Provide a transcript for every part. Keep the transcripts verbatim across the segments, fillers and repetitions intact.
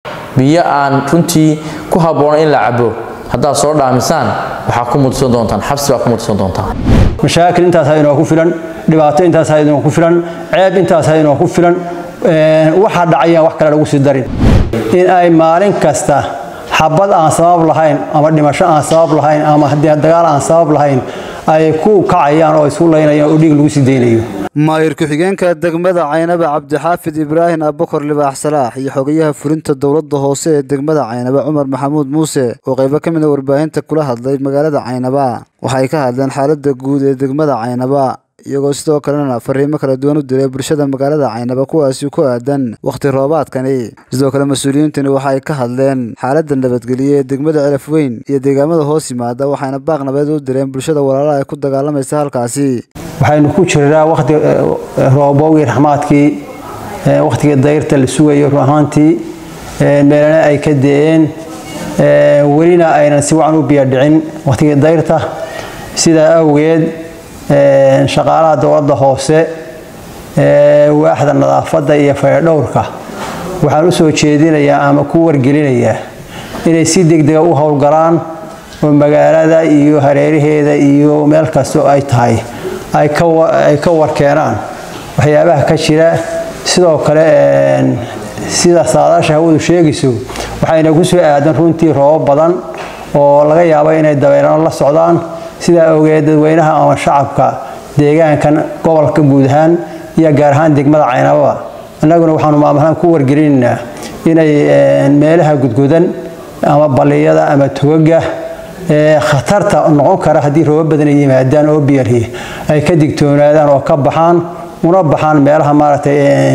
biyo aan runtii ku haboon in la cabo hadda soo dhaamisaan waxa ku mudsan doontaan xabsi waa ku mudsan doontaan mashaakil intaas ay inoo ku filan dhibaato intaas ay inoo ku filan ceeb intaas ay inoo ku filan ee waxa dhacaya wax kale lagu sii darin in ay maalin kasta xabad aan sabab lahayn ama dhimasho aan sabab lahayn ama haddii dagaal aan sabab lahayn ay ku kacayaan oo isku leynayaan oo dhig lagu sii deynayo maayir ku-xigeenka degmada Caynaba Cabdixaafid Ibraahin Abubakar Libaax Salaax iyo xogayaha fulinta dowladda hoose ee degmada Caynaba Umar Maxamuud Muuse oo qayb ka mid ah warbaahinta kula hadlay magaalada Caynaba waxay ka hadleen xaaladda guud ee degmada Caynaba iyagoo sidoo kalena fariimo kala duwan u diray bulshada magaalada Caynaba kuwaas oo ku aadan waqti roobaadkani sidoo kale mas'uuliyiintani waxay ka hadleen xaaladda nabadgelyo ee degmada Elfweyn iyo deegaamada hoos yimaada waxayna baaq nabad u direen bulshada walaalaha ay ku dagaalamaysa halkaasi waxaynu ku jiraa waqti roobowgii raxmaadkii waqtiga dayrta la sugayo ruuxaantii meelana ay ka deeyeen welina aynan si wacan u biyo dhicin waqtiga dayrta sida awgeed shaqaalaha dowladda hoose waaxda nadaafadda iyo fayadhowrka waxaan u soo jeedinayaa ama ku wargelinayaa inay si degdeg u howlgalaan oo magaalada iyo hareeraheeda iyo meel kasta ay tahay ay ka ay ka warkeenaan waxyaabaha ka jira sidoo kale sida saadaasha hawadu sheegayso waxayna ku soo aadan runtii roob badan oo laga yaabo inay dabeelano la socdaan sida awgeed dadweynaha ama shacabka deegaankan gobolka guud ahaan iyo gaar ahaan degmada Caynaba annaguna waxaanu maamulahan ku wargelinaynaa inay meelaha gudgudan ama baliyada ama togaga khatarta noqon kara hadii roob badan yimaadaan oo biyaha ay ka digtoonaadaan oo ka baxaan una baxaan meelaha maaragtay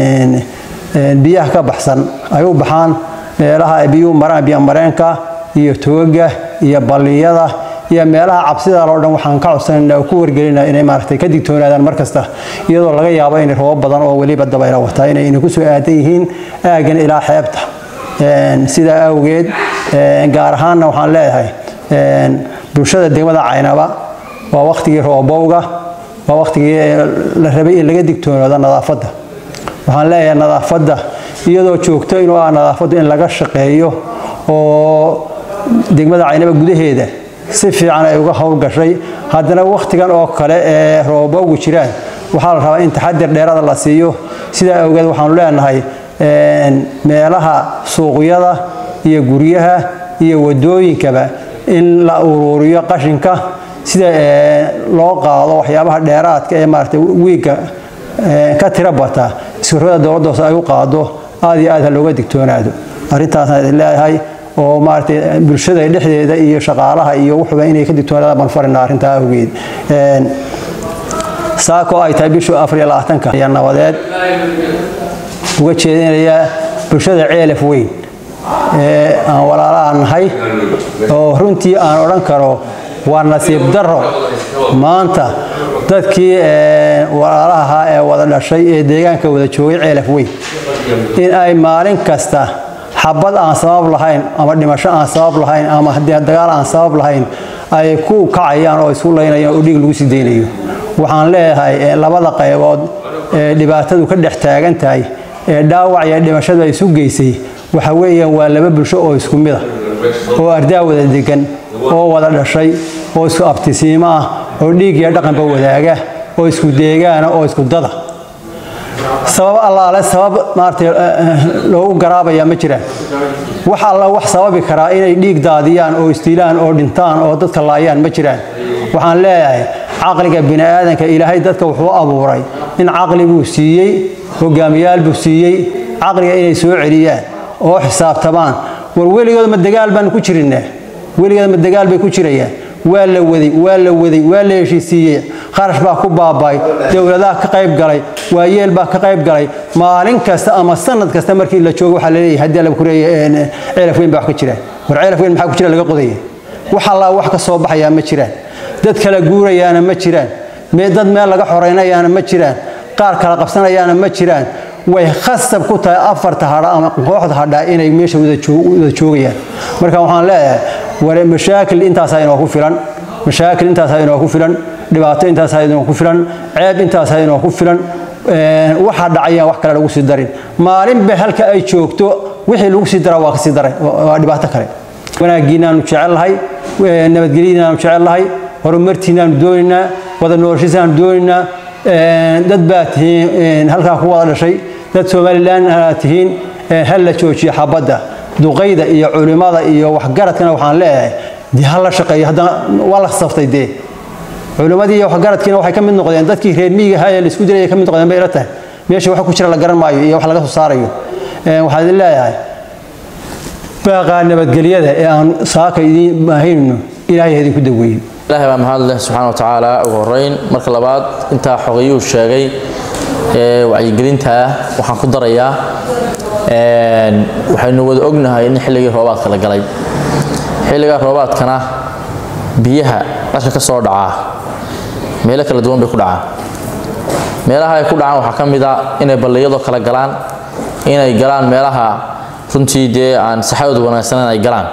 biyaha ka baxsan ay u baxaan meelaha ay biyo maraan biyo mareenka iyo togaga iyo baliyada iyo meelaha cabsida loo dhan waxaan ka codsanaynaa ku wargelinaa inay maaragtay ka digtoonaadaan markasta iyadoo laga yaabo in roob badan oo waliba dabaylo wata inay ku soo aadan yihiin aagan ilaa xeebta sida awgeed gaar ahaan waxaan leeyahay bulshada degmada Caynaba waa waqtigii roobowga waa waqtigii la rabay in laga digtoonaado nadaafadda waxaan leeyahay nadaafadda iyadoo joogto inuu ah nadaafadda in laga shaqeeyo oo degmada Caynaba gudaheeda si fiican ay uga hawl gashay haddana waqtigan oo kale ee roobowgu jiraan waxaa la rabaa in taxadir dheeraad la siiyo sida awgeed waxaan leenahay meelaha suuqyada iyo guryaha iyo wadooyinkaba in la ururiyo qashinka sida loo qaado waxyaabaha dheeraadka ee maartay wiiga ka tira bata iskurada dowladda ay u qaado aad iyo aad looga digtoonaado arintaas ay leeyahay oo maartay bulshada dhexdeeda iyo shaqaalaha iyo wuxuu inay ka digtoonaadaan baan farina arinta awgeed een saako ay tahay bisha afar iyo labaatanka ayaa nabadeed uga jeedinaya bulshada Elfweyn ee aan walaalaha nahay oo runtii aan oran karo waa nasiib darro maanta dadkii walaalaha ee wada dhashay ee deegaanka wada joogay Elfweyn in ay maalin kasta xabad aan sabab lahayn ama dhimasho aan sabab lahayn ama haddii dagaal aan sabab lahayn ay ku kacayaan oo isku leynayaan oo dhig lagu sii deynayo waxaan leeyahay labada qaybood ee dhibaatadu ka dhex taagan tahay ee dhaawac iyo dhimashada ay isu geysay waxa weeyaan waa laba bulsho oo isku mid ah oo ardaa wada degan oo wada dhashay oo isku abtisiima ah oo dhig iyo dhaqanba wadaaga oo isku deegaana oo isku dada sabab Allah la sabab maartay loo garaabaya ma jiraan wax Allah wax sababi kara inay dhig daadiyaan oo istiilaan oo dhintaan oo dadka laayaan ma jiraan waxaan leeyahay aqliga bini'aadanka Ilaahay dadka wuxuu abuuray in aqli buu siiyay hogaamiyaal buu siiyay aqliga inay soo celiyaan oo xisaabtamaan war weligood ma dagaal baan ku jirinaa weligood ma dagaal bay ku jirayaan waa la waday waa la waday waa la heshiisiyay kharash baa ku baabay dawladaha ka qayb galay waa yeel baa ka qayb galay maalin kasta ama sanad kasta markii la joogo waxa la leeyahay hadii la ku reeyay Elfweyn baa ka jira war Elfweyn maxaa ku jira laga qodayay waxa la wax ka soo baxaya ma jiraan dad kala guurayaana ma jiraan mee dad meel laga xoreynayaana ma jiraan qaar kala qabsanayaana ma jiraan way khasab ku tahay afarta hada ama kooxda hada inay meesha wada joogayaan marka waxaan leeyahay war mashaakil intaas ay inoo ku filan mashaakil intaas ay inoo ku filan dhibaato intaas ay inoo ku filan ceeb intaas ay inoo ku filan waxa dhacaya wax kale lagu sii darin maalin ba halka ay joogto wixii lagu sii daraa waa ka sii daray waa dhibaato kale wanaagiina aanu jecelahay nabadgelyada aanu jecelahay horumartiina aanu doonaynaa wada noloshiisa aanu doonaynaa dad baa tihiin halka ku wada dhashay dad Soomaaliland ah tihiin hal la joojiyo xabada duqeyda iyo culimada iyo wax garadkana waxaan leeyahay di hal la shaqeeyo hadda wala saftay de culimadii iyo wax garadkina waxay ka mid noqdeen dadkii reer miyiga ahaa ee la isku diray ka mid noqdeen bay ilatahay meesha waxa ku jira la garan maayo iyo wax laga soo saarayo waxaan leeyahay baaqa nabadgelyada ee aan saaka idin baahayno ilaahay idinku daweeyo ilaahay baa mahad leh subhanahu wa ta'ala ugu horeyn marka labaad inta xogeeyuu sheegay ee wacyigelinta waxaan ku darayaa een waxaynu wada ognahay in xilliga roobaadka la galay xilliga roobaadkana biyaha dadka ka soo dhaca meelo kala duwan bay ku dhacaan meelaha ay ku dhacaan waxa kamid ah inay balliyado kala galaan inay galaan meelaha runtii dee aan saxawad wanaagsan ay galaan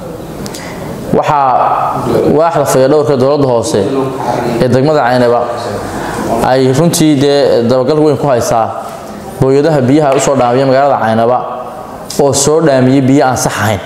waxa waaxda fayadhowrka dowladda hoose ee degmada Caynaba ay runtii dee dabagal weyn ku haysaa booyadaha biyaha u soo dhaamiyay magaalada Caynaba oo soo dhaamiyay biyo aan sax ahayn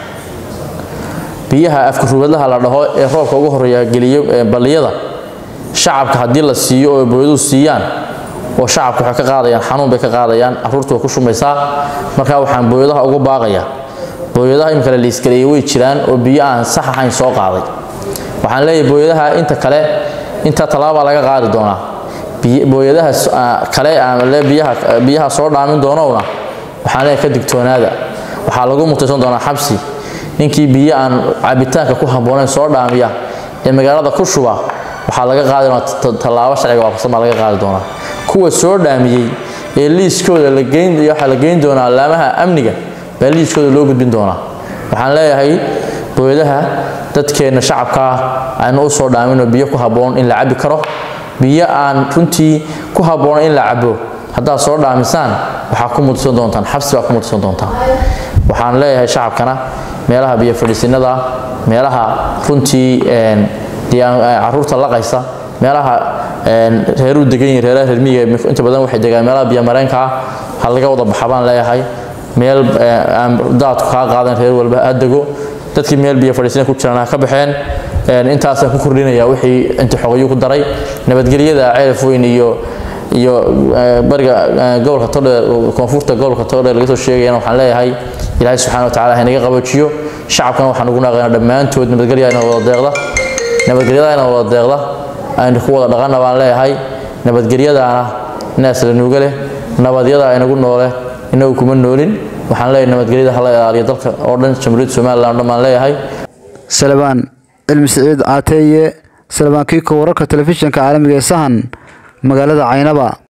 biyaha afka ruubadaha la dhaho ee roobka ugu horeeya galiyo balliyada shacabka hadii la siiyo oo booyadu siiyaan oo shacabku waxa ka qaadayaan xanuun bay ka qaadayaan aruurtu ku shumaysaa marka waxaan booyadaha ugu baaqaya booyadaha in kale liiskaleeyay way jiraan oo biyo aan sax ahayn soo qaaday waxaan leeyahay booyadaha inta kale inta talaaba laga qaadi doonaa booyadaha kale aan le biyaha biyaha soo dhaamin doonowna waxaan leeyahay ka digtoonaada waxa lagu mutaysan doonaa xabsi ninkii biyo aan cabitaanka ku haboonayn soo dhaamiya ee magaalada ku shuba waxa laga qaadi doonaa talaabo sharciga waafaqsan laga qaadi doonaa kuwa soo dhaamiyay ee liiskooda la geyn iyo waxa la geyn doonaa laamaha amniga baa liiskooda loo gudbin doonaa waxaan leeyahay booyadaha dadkeena shacabka aan u soo dhaamino biyo ku haboon in la cabi karo biyo aan runtii ku haboon in la cabo hadaa soo dhaamisaan waxa ku mudsan doontaan xabsi waa ku mudsan doontaan waxaan leeyahay shacabkana meelaha biyo fadhiisinada meelaha runtii een caruurta la qaysa meelaha een reeru degan yihiin reeraha reer miyiga inta badan waxay degaan meelaha biyo mareenka hal laga wada baxabaan leeyahay meel aan daadku ka qaadan reer walba aadago dadkii meel biyo fadhiisin ku jirana ka baxeen een intaas ku kordhinaya wixii inta xogeeyo ku daray nabadgelyada ceelf weyn iyo iyo bariga gobolka Togdheer koonfurta gobolka Togdheer laga soo sheegay waxaan leeyahay ilaahay subhanahu wa ta'ala inaga qaboojiyo shacabkana waxaan ugu naaqaynaa dhamaantood nabadgelyada wada deeqda nabadgelyada wada deeqda aan ku wada dhaqana baan leeyahay nabadgelyadaana naas la nuuga leh nabadyada ay nagu noole inagu kuma noolin waxaan leeyahay nabadgelyada hala ilaaliyo dalka oo dhan Jamhuuriyadda Soomaaliland dhamaan leeyahay Salabaan Ilmi Saciid Caateye Salabaan Kiiko wararka telefishinka caalamiga ee Sahan magaalada Caynaba.